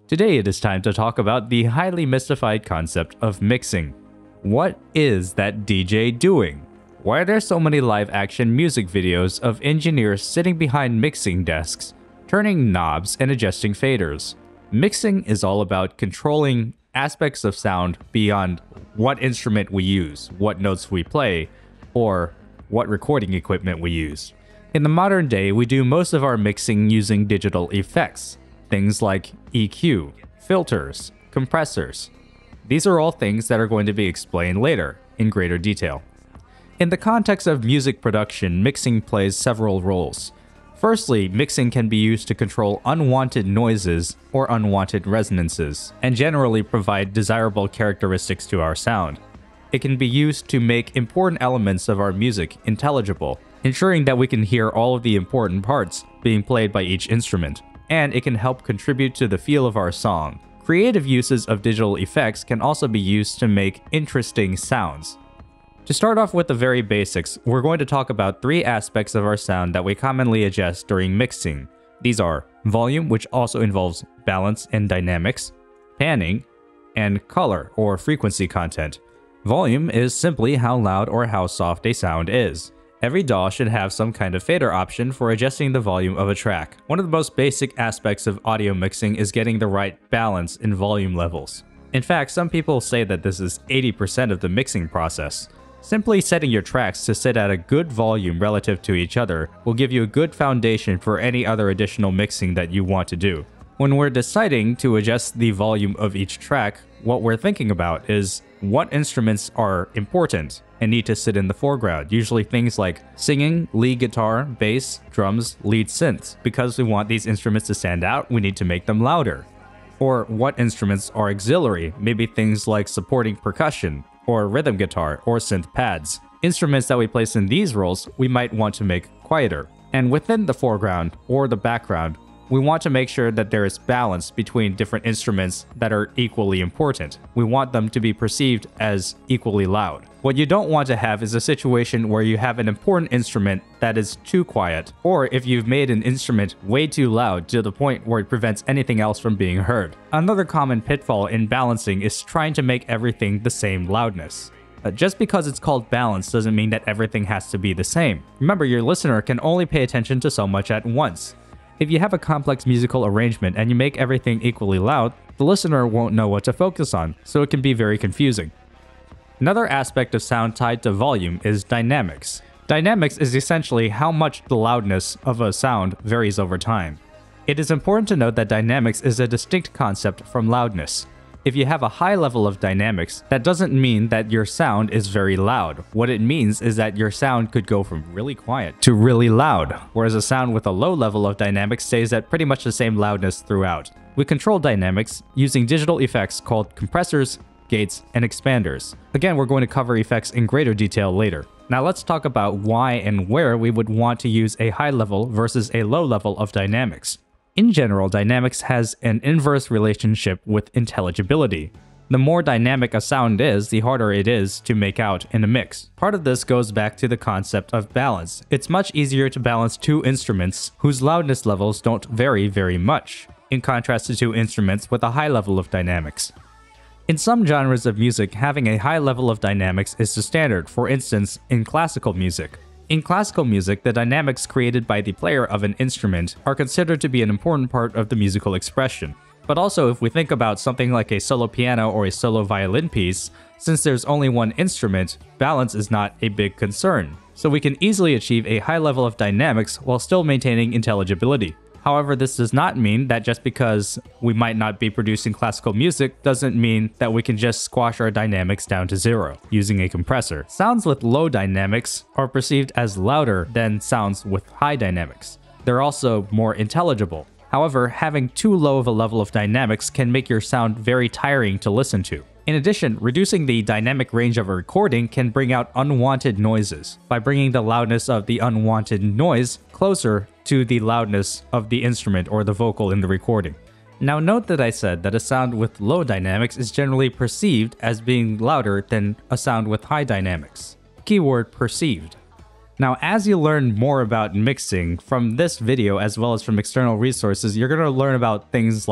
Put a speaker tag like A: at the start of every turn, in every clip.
A: Today it is time to talk about the highly mystified concept of mixing. What is that DJ doing? Why are there so many live-action music videos of engineers sitting behind mixing desks, turning knobs and adjusting faders? Mixing is all about controlling aspects of sound beyond what instrument we use, what notes we play, or what recording equipment we use. In the modern day, we do most of our mixing using digital effects, things like EQ, filters, compressors. These are all things that are going to be explained later in greater detail. In the context of music production, mixing plays several roles. Firstly, mixing can be used to control unwanted noises or unwanted resonances, and generally provide desirable characteristics to our sound. It can be used to make important elements of our music intelligible, ensuring that we can hear all of the important parts being played by each instrument, and it can help contribute to the feel of our song. Creative uses of digital effects can also be used to make interesting sounds. To start off with the very basics, we're going to talk about three aspects of our sound that we commonly adjust during mixing. These are volume, which also involves balance and dynamics, panning, and color or frequency content. Volume is simply how loud or how soft a sound is. Every DAW should have some kind of fader option for adjusting the volume of a track. One of the most basic aspects of audio mixing is getting the right balance in volume levels. In fact, some people say that this is 80% of the mixing process. Simply setting your tracks to sit at a good volume relative to each other will give you a good foundation for any other additional mixing that you want to do. When we're deciding to adjust the volume of each track, what we're thinking about is what instruments are important and need to sit in the foreground. Usually things like singing, lead guitar, bass, drums, lead synths. Because we want these instruments to stand out, we need to make them louder. Or what instruments are auxiliary, maybe things like supporting percussion, or rhythm guitar, or synth pads. Instruments that we place in these roles, we might want to make quieter. And within the foreground, or the background, we want to make sure that there is balance between different instruments that are equally important. We want them to be perceived as equally loud. What you don't want to have is a situation where you have an important instrument that is too quiet, or if you've made an instrument way too loud to the point where it prevents anything else from being heard. Another common pitfall in balancing is trying to make everything the same loudness. Just because it's called balance doesn't mean that everything has to be the same. Remember, your listener can only pay attention to so much at once. If you have a complex musical arrangement and you make everything equally loud, the listener won't know what to focus on, so it can be very confusing. Another aspect of sound tied to volume is dynamics. Dynamics is essentially how much the loudness of a sound varies over time. It is important to note that dynamics is a distinct concept from loudness. If you have a high level of dynamics, that doesn't mean that your sound is very loud. What it means is that your sound could go from really quiet to really loud, whereas a sound with a low level of dynamics stays at pretty much the same loudness throughout. We control dynamics using digital effects called compressors, gates, and expanders. Again, we're going to cover effects in greater detail later. Now let's talk about why and where we would want to use a high level versus a low level of dynamics. In general, dynamics has an inverse relationship with intelligibility. The more dynamic a sound is, the harder it is to make out in a mix. Part of this goes back to the concept of balance. It's much easier to balance two instruments whose loudness levels don't vary very much, in contrast to two instruments with a high level of dynamics. In some genres of music, having a high level of dynamics is the standard, for instance, in classical music. In classical music, the dynamics created by the player of an instrument are considered to be an important part of the musical expression. But also, if we think about something like a solo piano or a solo violin piece, since there's only one instrument, balance is not a big concern. So we can easily achieve a high level of dynamics while still maintaining intelligibility. However, this does not mean that just because we might not be producing classical music doesn't mean that we can just squash our dynamics down to zero using a compressor. Sounds with low dynamics are perceived as louder than sounds with high dynamics. They're also more intelligible. However, having too low of a level of dynamics can make your sound very tiring to listen to. In addition, reducing the dynamic range of a recording can bring out unwanted noises by bringing the loudness of the unwanted noise closer to the loudness of the instrument or the vocal in the recording. Now note that I said that a sound with low dynamics is generally perceived as being louder than a sound with high dynamics. Keyword perceived. Now, as you learn more about mixing from this video as well as from external resources, you're going to learn about things like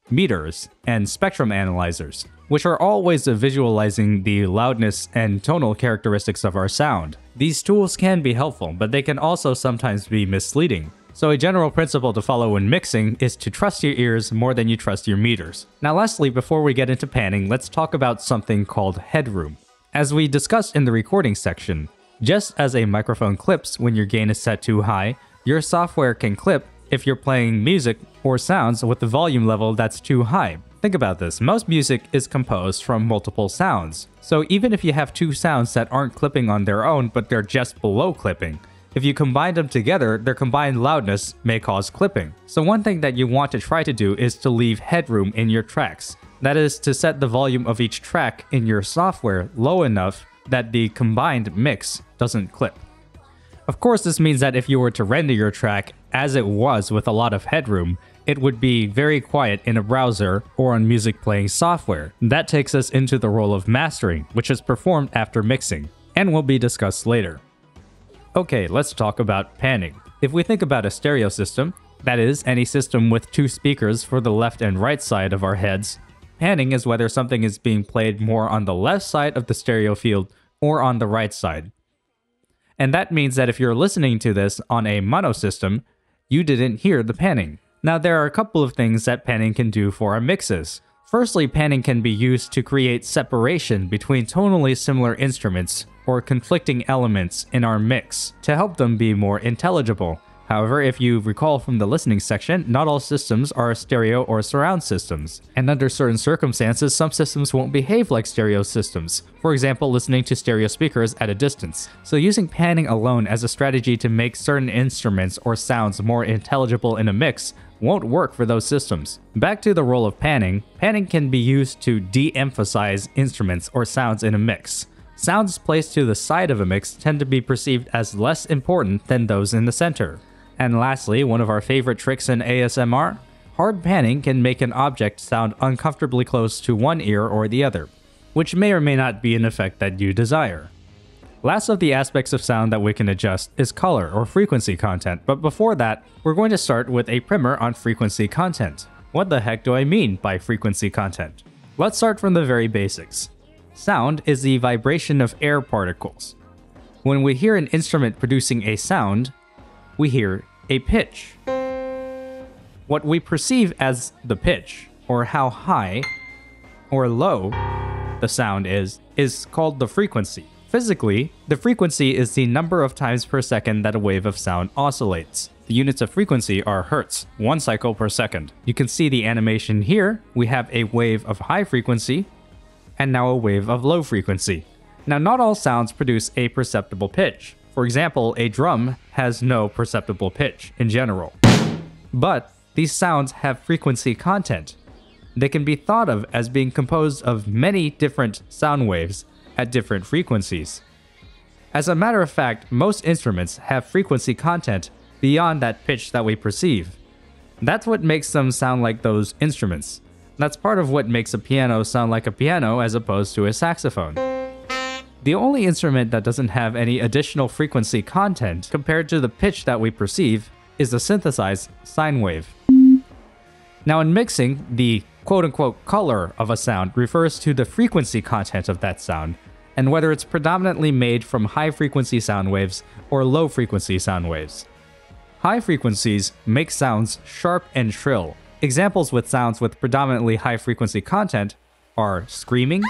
A: meters, and spectrum analyzers, which are all ways of visualizing the loudness and tonal characteristics of our sound. These tools can be helpful, but they can also sometimes be misleading. So a general principle to follow when mixing is to trust your ears more than you trust your meters. Now lastly, before we get into panning, let's talk about something called headroom. As we discussed in the recording section, just as a microphone clips when your gain is set too high, your software can clip if you're playing music or sounds with the volume level that's too high. Think about this, most music is composed from multiple sounds. So even if you have two sounds that aren't clipping on their own, but they're just below clipping, if you combine them together, their combined loudness may cause clipping. So one thing that you want to try to do is to leave headroom in your tracks. That is to set the volume of each track in your software low enough that the combined mix doesn't clip. Of course, this means that if you were to render your track as it was with a lot of headroom, it would be very quiet in a browser or on music playing software. That takes us into the role of mastering, which is performed after mixing, and will be discussed later. Okay, let's talk about panning. If we think about a stereo system, that is, any system with two speakers for the left and right side of our heads, panning is whether something is being played more on the left side of the stereo field or on the right side. And that means that if you're listening to this on a mono system, you didn't hear the panning. Now there are a couple of things that panning can do for our mixes. Firstly, panning can be used to create separation between tonally similar instruments or conflicting elements in our mix to help them be more intelligible. However, if you recall from the listening section, not all systems are stereo or surround systems, and under certain circumstances, some systems won't behave like stereo systems. For example, listening to stereo speakers at a distance. So using panning alone as a strategy to make certain instruments or sounds more intelligible in a mix won't work for those systems. Back to the role of panning, panning can be used to de-emphasize instruments or sounds in a mix. Sounds placed to the side of a mix tend to be perceived as less important than those in the center. And lastly, one of our favorite tricks in ASMR, hard panning can make an object sound uncomfortably close to one ear or the other, which may or may not be an effect that you desire. Last of the aspects of sound that we can adjust is color or frequency content, but before that, we're going to start with a primer on frequency content. What the heck do I mean by frequency content? Let's start from the very basics. Sound is the vibration of air particles. When we hear an instrument producing a sound, we hear a pitch. What we perceive as the pitch, or how high or low the sound is called the frequency. Physically, the frequency is the number of times per second that a wave of sound oscillates. The units of frequency are hertz, 1 cycle per second. You can see the animation here. We have a wave of high frequency, and now a wave of low frequency. Now, not all sounds produce a perceptible pitch. For example, a drum has no perceptible pitch in general. But these sounds have frequency content. They can be thought of as being composed of many different sound waves at different frequencies. As a matter of fact, most instruments have frequency content beyond that pitch that we perceive. That's what makes them sound like those instruments. That's part of what makes a piano sound like a piano as opposed to a saxophone. The only instrument that doesn't have any additional frequency content compared to the pitch that we perceive is the synthesized sine wave. Now in mixing, the quote-unquote color of a sound refers to the frequency content of that sound, and whether it's predominantly made from high-frequency sound waves or low-frequency sound waves. High frequencies make sounds sharp and shrill. Examples with sounds with predominantly high-frequency content are screaming,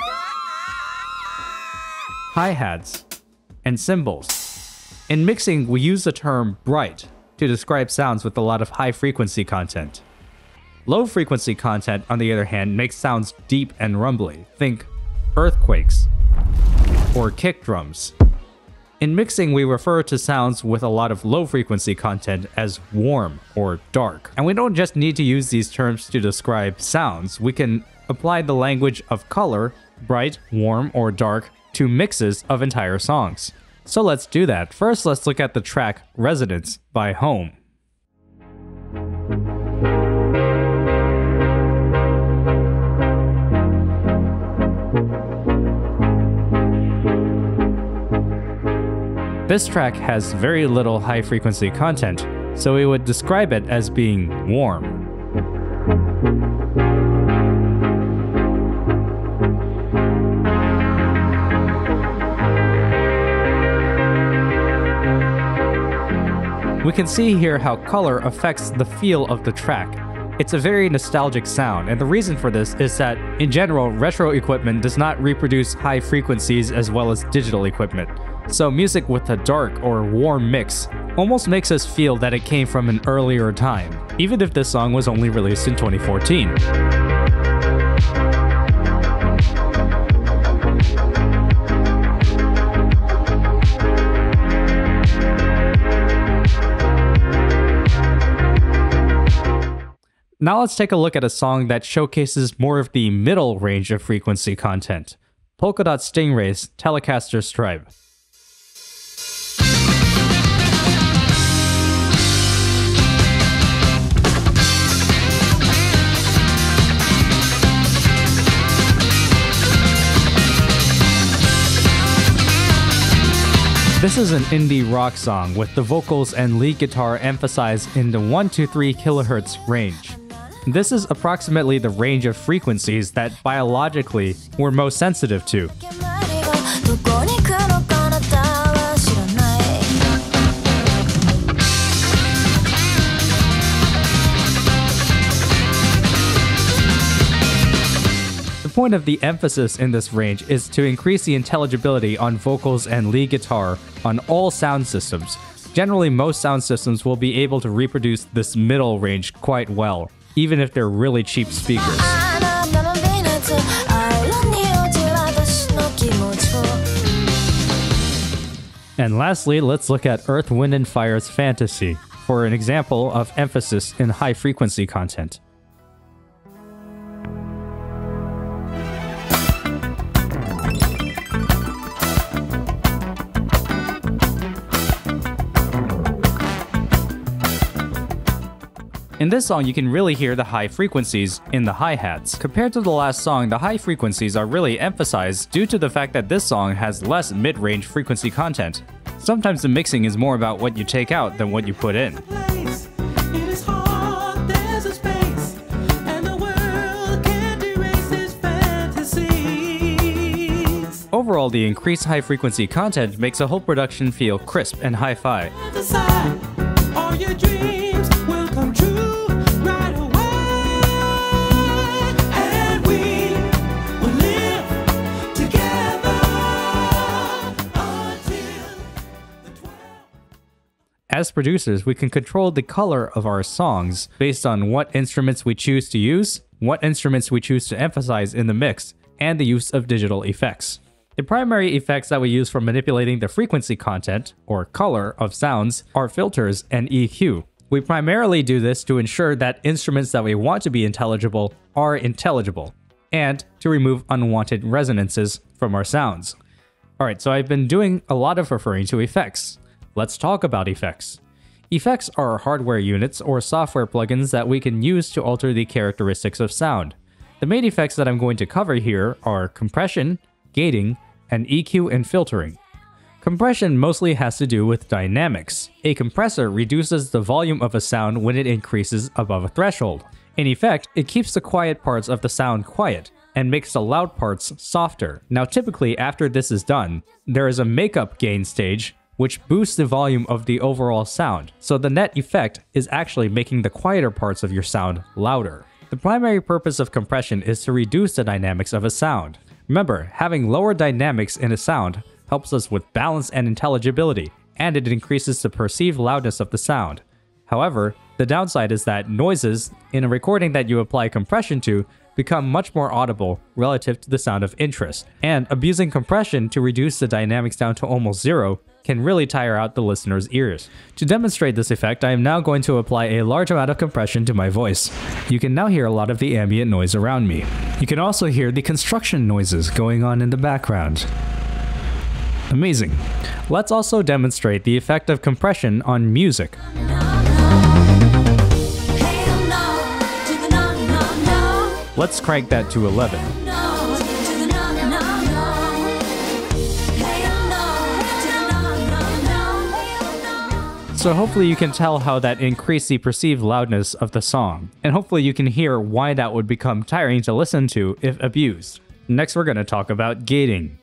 A: hi-hats, and cymbals. In mixing, we use the term bright to describe sounds with a lot of high-frequency content. Low-frequency content, on the other hand, makes sounds deep and rumbly. Think earthquakes or kick drums. In mixing, we refer to sounds with a lot of low-frequency content as warm or dark. And we don't just need to use these terms to describe sounds. We can apply the language of color, bright, warm, or dark, to mixes of entire songs. So let's do that. First, let's look at the track Residence by Home. This track has very little high-frequency content, so we would describe it as being warm. we can see here how color affects the feel of the track. It's a very nostalgic sound, and the reason for this is that, in general, retro equipment does not reproduce high frequencies as well as digital equipment. So music with a dark or warm mix almost makes us feel that it came from an earlier time, even if this song was only released in 2014. Now let's take a look at a song that showcases more of the middle range of frequency content. Polka Dot Stingray's Telecaster Stripe. This is an indie rock song with the vocals and lead guitar emphasized in the 1-3 kHz range. This is approximately the range of frequencies that biologically we're most sensitive to. The point of the emphasis in this range is to increase the intelligibility on vocals and lead guitar on all sound systems. Generally, most sound systems will be able to reproduce this middle range quite well, even if they're really cheap speakers. And lastly, let's look at Earth, Wind & Fire's Fantasy for an example of emphasis in high-frequency content. In this song, you can really hear the high frequencies in the hi-hats. Compared to the last song, the high frequencies are really emphasized due to the fact that this song has less mid-range frequency content. Sometimes the mixing is more about what you take out than what you put in. Overall, the increased high-frequency content makes a whole production feel crisp and hi-fi. As producers, we can control the color of our songs based on what instruments we choose to use, what instruments we choose to emphasize in the mix, and the use of digital effects. The primary effects that we use for manipulating the frequency content, or color, of sounds are filters and EQ. We primarily do this to ensure that instruments that we want to be intelligible are intelligible, and to remove unwanted resonances from our sounds. Alright, so I've been doing a lot of referring to effects. Let's talk about effects. Effects are hardware units or software plugins that we can use to alter the characteristics of sound. The main effects that I'm going to cover here are compression, gating, and EQ and filtering. Compression mostly has to do with dynamics. A compressor reduces the volume of a sound when it increases above a threshold. In effect, it keeps the quiet parts of the sound quiet and makes the loud parts softer. Now typically after this is done, there is a makeup gain stage which boosts the volume of the overall sound, so the net effect is actually making the quieter parts of your sound louder. The primary purpose of compression is to reduce the dynamics of a sound. Remember, having lower dynamics in a sound helps us with balance and intelligibility, and it increases the perceived loudness of the sound. However, the downside is that noises in a recording that you apply compression to become much more audible relative to the sound of interest, and abusing compression to reduce the dynamics down to almost zero can really tire out the listener's ears. To demonstrate this effect, I am now going to apply a large amount of compression to my voice. You can now hear a lot of the ambient noise around me. You can also hear the construction noises going on in the background. Amazing. Let's also demonstrate the effect of compression on music. Let's crank that to 11. So hopefully you can tell how that increased the perceived loudness of the song, and hopefully you can hear why that would become tiring to listen to if abused. Next we're going to talk about gating.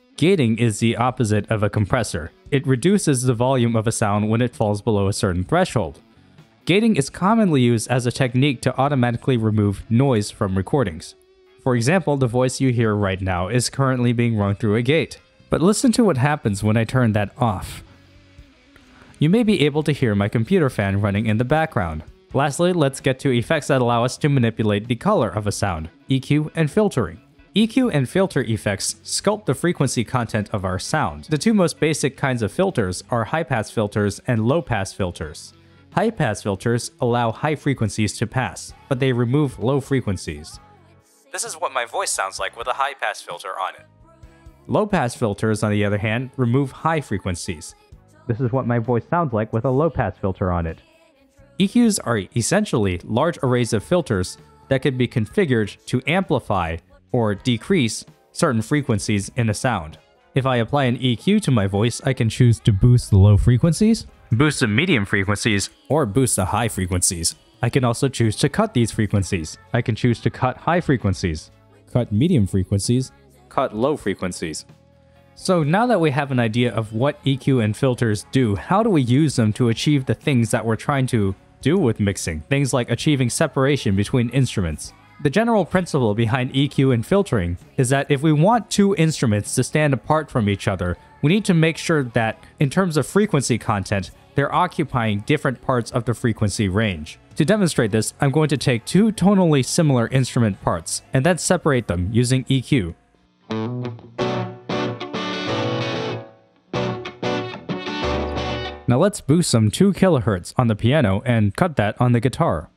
A: Gating is the opposite of a compressor. It reduces the volume of a sound when it falls below a certain threshold. Gating is commonly used as a technique to automatically remove noise from recordings. For example, the voice you hear right now is currently being run through a gate. But listen to what happens when I turn that off. You may be able to hear my computer fan running in the background. Lastly, let's get to effects that allow us to manipulate the color of a sound, EQ and filtering. EQ and filter effects sculpt the frequency content of our sound. The two most basic kinds of filters are high-pass filters and low-pass filters. High-pass filters allow high frequencies to pass, but they remove low frequencies. This is what my voice sounds like with a high-pass filter on it. Low-pass filters, on the other hand, remove high frequencies. This is what my voice sounds like with a low-pass filter on it. EQs are essentially large arrays of filters that can be configured to amplify or decrease certain frequencies in a sound. If I apply an EQ to my voice, I can choose to boost the low frequencies, boost the medium frequencies, or boost the high frequencies. I can also choose to cut these frequencies. I can choose to cut high frequencies, cut medium frequencies, cut low frequencies. So now that we have an idea of what EQ and filters do, how do we use them to achieve the things that we're trying to do with mixing? Things like achieving separation between instruments. The general principle behind EQ and filtering is that if we want two instruments to stand apart from each other, we need to make sure that, in terms of frequency content, they're occupying different parts of the frequency range. To demonstrate this, I'm going to take two tonally similar instrument parts, and then separate them using EQ. Now let's boost some 2 kHz on the piano and cut that on the guitar.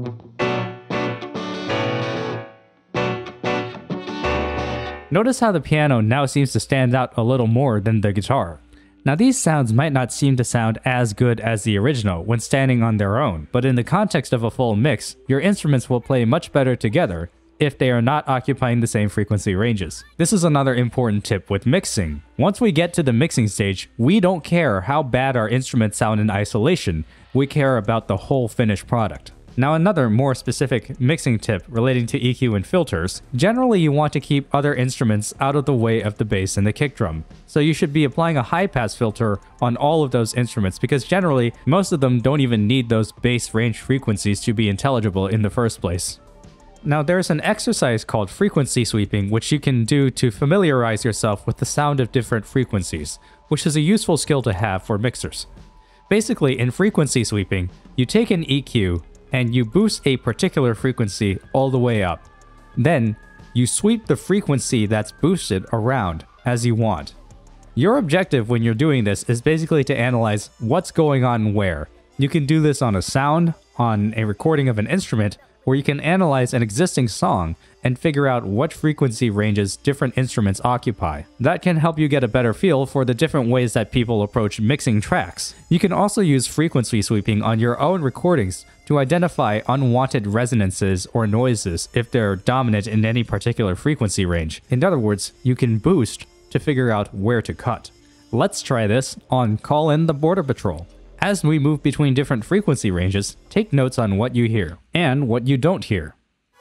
A: Notice how the piano now seems to stand out a little more than the guitar. Now these sounds might not seem to sound as good as the original when standing on their own, but in the context of a full mix, your instruments will play much better together if they are not occupying the same frequency ranges. This is another important tip with mixing. Once we get to the mixing stage, we don't care how bad our instruments sound in isolation, we care about the whole finished product. Now another more specific mixing tip relating to EQ and filters, generally you want to keep other instruments out of the way of the bass and the kick drum. So you should be applying a high-pass filter on all of those instruments because generally most of them don't even need those bass range frequencies to be intelligible in the first place. Now there's an exercise called frequency sweeping which you can do to familiarize yourself with the sound of different frequencies, which is a useful skill to have for mixers. Basically, in frequency sweeping, you take an EQ and you boost a particular frequency all the way up. Then, you sweep the frequency that's boosted around as you want. Your objective when you're doing this is basically to analyze what's going on where. You can do this on a sound, on a recording of an instrument, or you can analyze an existing song and figure out what frequency ranges different instruments occupy. That can help you get a better feel for the different ways that people approach mixing tracks. You can also use frequency sweeping on your own recordings to identify unwanted resonances or noises if they're dominant in any particular frequency range. In other words, you can boost to figure out where to cut. Let's try this on Call in the Border Patrol. As we move between different frequency ranges, take notes on what you hear and what you don't hear.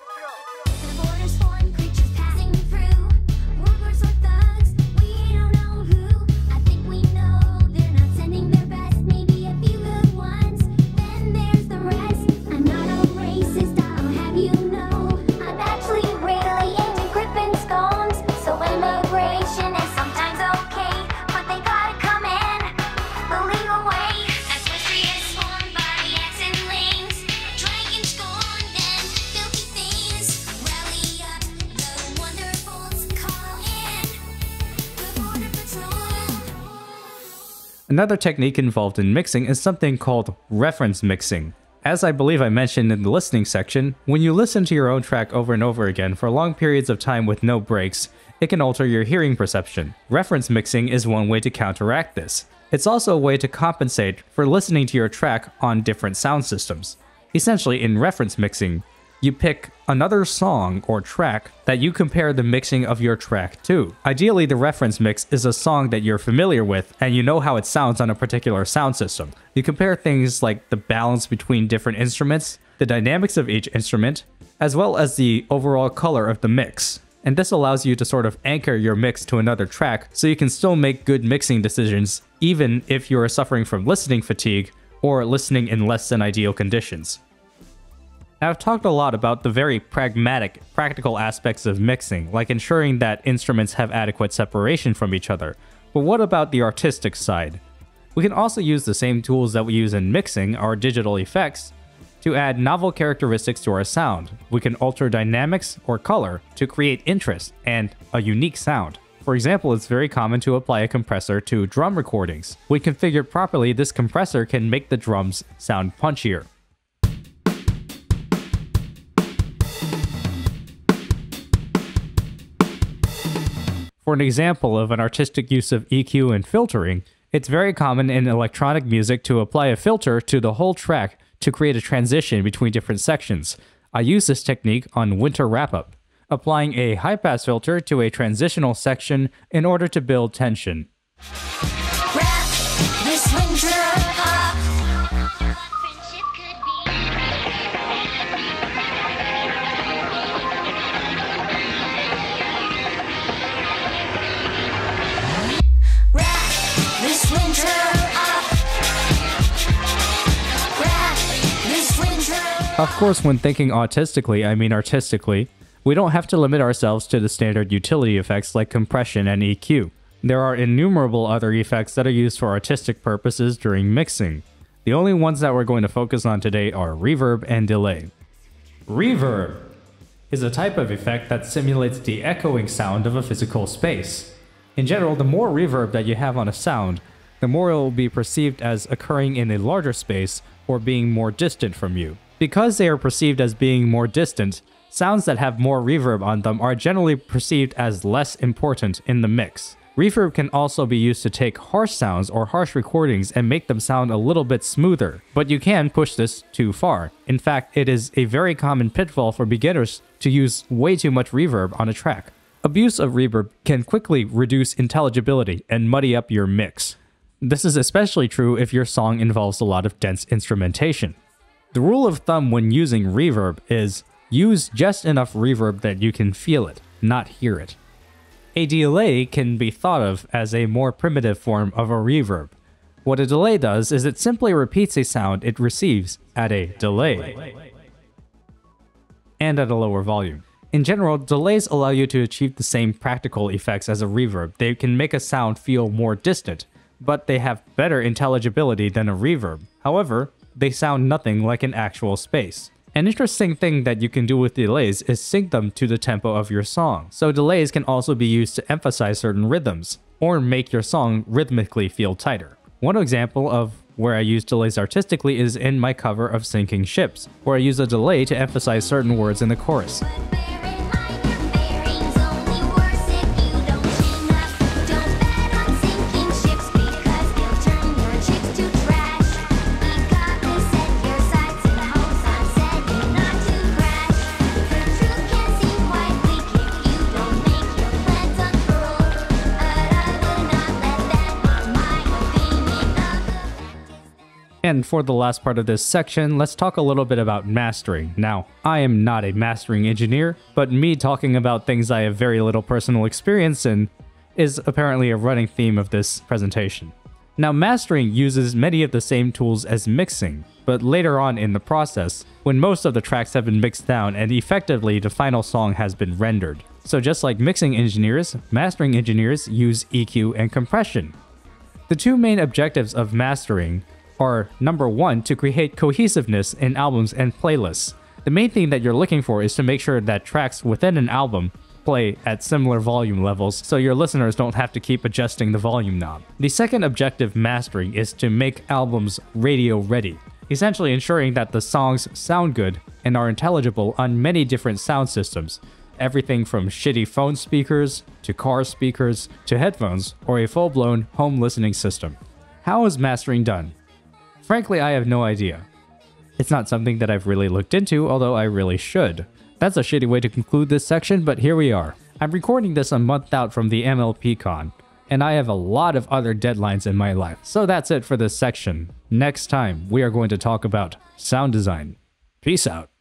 A: Another technique involved in mixing is something called reference mixing. As I believe I mentioned in the listening section, when you listen to your own track over and over again for long periods of time with no breaks, it can alter your hearing perception. Reference mixing is one way to counteract this. It's also a way to compensate for listening to your track on different sound systems. Essentially, in reference mixing, you pick another song or track that you compare the mixing of your track to. Ideally, the reference mix is a song that you're familiar with and you know how it sounds on a particular sound system. You compare things like the balance between different instruments, the dynamics of each instrument, as well as the overall color of the mix. And this allows you to sort of anchor your mix to another track so you can still make good mixing decisions even if you are suffering from listening fatigue or listening in less than ideal conditions. Now, I've talked a lot about the very practical aspects of mixing, like ensuring that instruments have adequate separation from each other. But what about the artistic side? We can also use the same tools that we use in mixing, our digital effects, to add novel characteristics to our sound. We can alter dynamics or color to create interest and a unique sound. For example, it's very common to apply a compressor to drum recordings. When configured properly, this compressor can make the drums sound punchier. For an example of an artistic use of EQ and filtering, it's very common in electronic music to apply a filter to the whole track to create a transition between different sections. I use this technique on Winter Wrap-Up, applying a high-pass filter to a transitional section in order to build tension.
B: Wrap this winter up. Friendship could be. Wrap this winter up. Wrap this winter up.
A: Of course, when thinking autistically, I mean artistically, we don't have to limit ourselves to the standard utility effects like compression and EQ. There are innumerable other effects that are used for artistic purposes during mixing. The only ones that we're going to focus on today are reverb and delay. Reverb is a type of effect that simulates the echoing sound of a physical space. In general, the more reverb that you have on a sound, the more it will be perceived as occurring in a larger space or being more distant from you. Because they are perceived as being more distant, sounds that have more reverb on them are generally perceived as less important in the mix. Reverb can also be used to take harsh sounds or harsh recordings and make them sound a little bit smoother, but you can push this too far. In fact, it is a very common pitfall for beginners to use way too much reverb on a track. Abuse of reverb can quickly reduce intelligibility and muddy up your mix. This is especially true if your song involves a lot of dense instrumentation. The rule of thumb when using reverb is use just enough reverb that you can feel it, not hear it. A delay can be thought of as a more primitive form of a reverb. What a delay does is it simply repeats a sound it receives at a delay and at a lower volume. In general, delays allow you to achieve the same practical effects as a reverb. They can make a sound feel more distant, but they have better intelligibility than a reverb. However, they sound nothing like an actual space. An interesting thing that you can do with delays is sync them to the tempo of your song. So delays can also be used to emphasize certain rhythms, or make your song rhythmically feel tighter. One example of where I use delays artistically is in my cover of Sinking Ships, where I use a delay to emphasize certain words in the chorus. And for the last part of this section, let's talk a little bit about mastering. Now, I am not a mastering engineer, but me talking about things I have very little personal experience in is apparently a running theme of this presentation. Now, mastering uses many of the same tools as mixing, but later on in the process, when most of the tracks have been mixed down and effectively the final song has been rendered. So just like mixing engineers, mastering engineers use EQ and compression. The two main objectives of mastering are, number one, to create cohesiveness in albums and playlists. The main thing that you're looking for is to make sure that tracks within an album play at similar volume levels so your listeners don't have to keep adjusting the volume knob. The second objective mastering is to make albums radio ready, essentially ensuring that the songs sound good and are intelligible on many different sound systems, everything from shitty phone speakers to car speakers to headphones or a full-blown home listening system. How is mastering done? Frankly, I have no idea. It's not something that I've really looked into, although I really should. That's a shitty way to conclude this section, but here we are. I'm recording this a month out from the MLPCon, and I have a lot of other deadlines in my life. So that's it for this section. Next time, we are going to talk about sound design. Peace out.